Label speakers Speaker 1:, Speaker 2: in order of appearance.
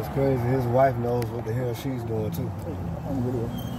Speaker 1: It's crazy. His wife knows what the hell she's doing too.
Speaker 2: On video.